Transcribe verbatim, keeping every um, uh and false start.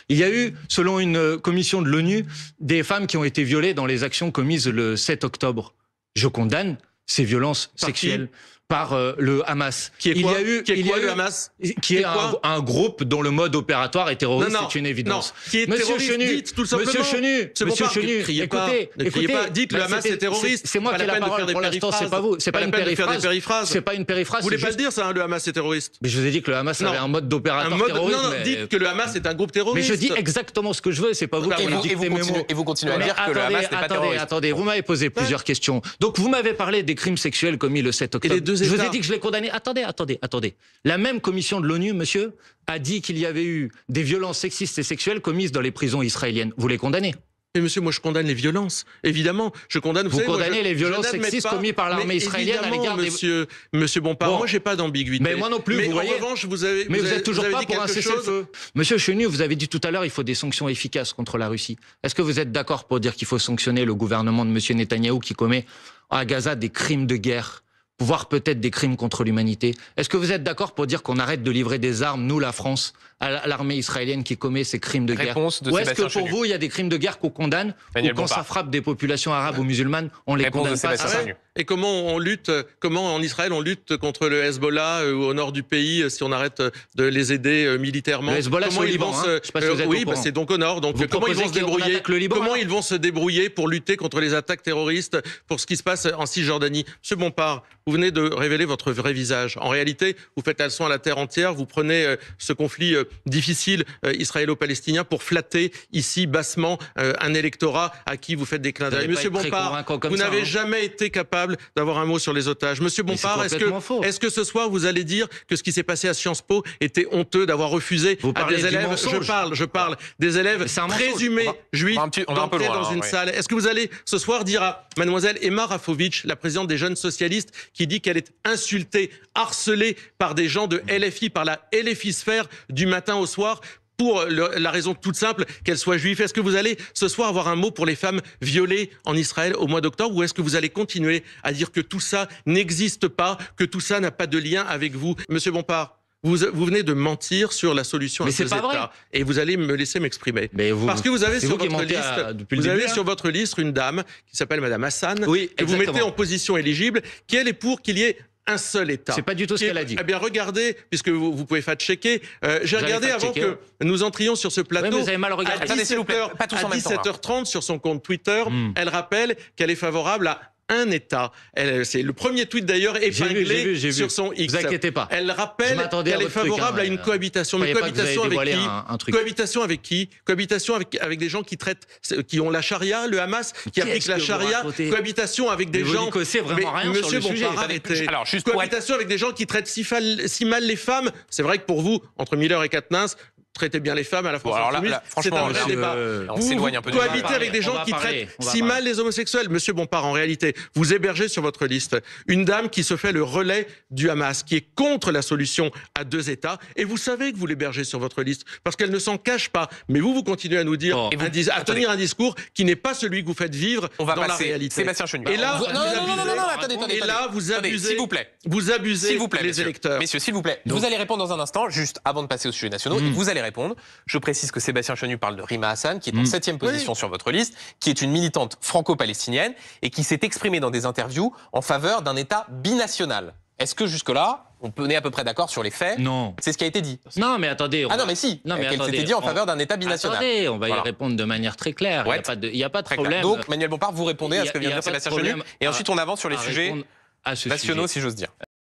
Il y a eu, selon une commission de l'ONU, des femmes qui ont été violées dans les actions commises le sept octobre. Je condamne ces violences Par sexuelles. Qui par euh, le Hamas. Qui est quoi, il y a eu, qui est il quoi y a le eu, Hamas Qui est, est un, un groupe dont le mode opératoire est terroriste, c'est une évidence. Non, qui est Monsieur terroriste, Chenu, dites tout simplement. Monsieur Chenu, Monsieur Monsieur Chenu, Chenu, écoutez, pas, ne criez pas, dites le Hamas est terroriste. C'est moi qui ai la parole pour l'instant, c'est pas vous. C'est pas une périphrase. C'est pas une périphrase. Vous voulez pas le dire ça, le Hamas est terroriste? Mais je vous ai dit que le Hamas avait un mode d'opérateur terroriste. Non, non, dites que le Hamas est un groupe terroriste. Mais je dis exactement ce que je veux, c'est pas vous qui me dictez mes mots. Et vous continuez à dire que le Hamas n'est pas terroriste. Attendez, vous m'avez posé plusieurs questions. Donc vous m'avez parlé des crimes sexuels commis le sept octobre. Je vous ai dit que je les condamnais. Attendez, attendez. Attendez, la même commission de l'ONU, monsieur, a dit qu'il y avait eu des violences sexistes et sexuelles commises dans les prisons israéliennes. Vous les condamnez? Mais monsieur, moi je condamne les violences, évidemment. Je condamne. Vous, vous savez, condamnez moi, je, les violences sexistes commises par l'armée israélienne à l'égard des... Monsieur, monsieur Bompard, bon. moi j'ai pas d'ambiguïté. Mais moi non plus, mais vous en voyez. revanche, vous avez. Mais vous, vous êtes toujours vous pas dit pour un cessez-le-feu. Monsieur Chenu, vous avez dit tout à l'heure, il faut des sanctions efficaces contre la Russie. Est-ce que vous êtes d'accord pour dire qu'il faut sanctionner le gouvernement de monsieur Netanyahou qui commet à Gaza des crimes de guerre, voire peut-être des crimes contre l'humanité? Est-ce que vous êtes d'accord pour dire qu'on arrête de livrer des armes, nous, la France, à l'armée israélienne qui commet ces crimes de guerre? de Ou est-ce que pour vous, il y a des crimes de guerre qu'on condamne, ou quand ça frappe des populations arabes ou musulmanes, on les condamne pas? Ah ouais. Et comment on lutte, comment en Israël on lutte contre le Hezbollah euh, au nord du pays si on arrête de les aider euh, militairement? Le Hezbollah, comment au ils Liban, vont hein. se... Je sais pas si vous êtes oui, au bah, c'est donc au nord. Donc vous comment ils vont se débrouiller Liban, Comment hein. ils vont se débrouiller pour lutter contre les attaques terroristes, pour ce qui se passe en Cisjordanie? Monsieur Bompard, vous venez de révéler votre vrai visage. En réalité, vous faites la leçon à la terre entière. Vous prenez euh, ce conflit euh, difficile euh, israélo-palestinien pour flatter ici bassement euh, un électorat à qui vous faites des clins d'œil. Monsieur Bompard, vous n'avez hein. jamais été capable d'avoir un mot sur les otages. Monsieur Bompard, est-ce que, est-ce que ce soir vous allez dire que ce qui s'est passé à Sciences Po était honteux d'avoir refusé vous à des élèves? Je parle, je parle des élèves présumés va, juifs d'entrer dans une salle. Est-ce que vous allez ce soir dire à mademoiselle Emma Rafovitch, la présidente des jeunes socialistes, qui dit qu'elle est insultée, harcelée par des gens de L F I, par la LFisphère du matin au soir, pour le, la raison toute simple qu'elle soit juive? Est-ce que vous allez ce soir avoir un mot pour les femmes violées en Israël au mois d'octobre, ou est-ce que vous allez continuer à dire que tout ça n'existe pas, que tout ça n'a pas de lien avec vous? Monsieur Bompard, vous, vous venez de mentir sur la solution à deux États, et vous allez me laisser m'exprimer. Parce que vous avez, sur votre, liste, à, vous avez sur votre liste une dame qui s'appelle Madame Hassan, oui, que vous mettez en position éligible, qui elle est pour qu'il y ait un seul État. C'est pas du tout ce qu'elle a dit. Eh bien, regardez, puisque vous, vous pouvez fact-checker. Euh, J'ai regardé avant que nous entrions sur ce plateau. Oui, mais vous avez mal regardé. À dix-sept heures trente sur son compte Twitter, mm. elle rappelle qu'elle est favorable à un État. C'est le premier tweet d'ailleurs épinglé vu, vu, vu. sur son X. Vous inquiétez pas. Elle rappelle qu'elle est favorable truc, hein, à une cohabitation. Mais cohabitation avec qui un, un Cohabitation avec qui Cohabitation avec, avec des gens qui traitent, qui ont la charia, le Hamas, qui applique la charia. Cohabitation avec des mais gens. Vraiment mais, rien monsieur sur le Bompard, arrêtez. Alors, juste cohabitation être... avec des gens qui traitent si, si mal les femmes. C'est vrai que pour vous, entre Miller et Katniss, traitez bien les femmes à la France bon, insoumise, c'est un vrai débat. Euh, vous vous un peu cohabitez avec des gens qui traitent si mal les homosexuels. Monsieur Bompard, en réalité, vous hébergez sur votre liste une dame qui se fait le relais du Hamas, qui est contre la solution à deux États, et vous savez que vous l'hébergez sur votre liste, parce qu'elle ne s'en cache pas. Mais vous, vous continuez à nous dire, oh. un, vous, à tenir un discours qui n'est pas celui que vous faites vivre On va dans passer. la réalité. Sébastien Chenu. Et là, vous, non, non, non, non, non, non, attendez, attendez, et là, vous abusez, s'il vous plaît, vous abusez s'il vous plaît, les messieurs. électeurs. Messieurs, s'il vous plaît, Donc. vous allez répondre dans un instant, juste avant de passer aux sujets nationaux, mmh. vous allez répondre. Je précise que Sébastien Chenu parle de Rima Hassan, qui est en septième mmh. position oui. sur votre liste, qui est une militante franco-palestinienne et qui s'est exprimée dans des interviews en faveur d'un État binational. Est-ce que jusque-là, on est à peu près d'accord sur les faits? Non. C'est ce qui a été dit. Non, mais attendez. On ah non, mais si. Non, mais qu'elle s'était dit en faveur d'un État binational. Attendez, on va voilà. y répondre de manière très claire. Il ouais. n'y a, a pas de problème. Donc, Manuel Bompard, vous répondez à ce que vient de dire Sébastien Chenu. Et ensuite, on avance sur les sujets nationaux, si j'ose dire.